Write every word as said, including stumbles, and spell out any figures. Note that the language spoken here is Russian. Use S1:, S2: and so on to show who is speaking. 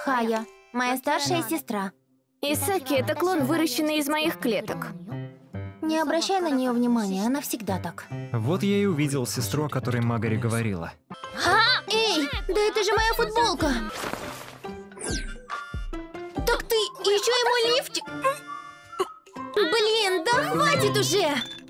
S1: Хая, моя старшая сестра.
S2: Исаки — это клон, выращенный из моих клеток.
S1: Не обращай на нее внимания, она всегда так.
S3: Вот я и увидел сестру, о которой Магари говорила.
S1: Эй, да это же моя футболка! Так ты еще и мой лифчик! Блин, да хватит уже!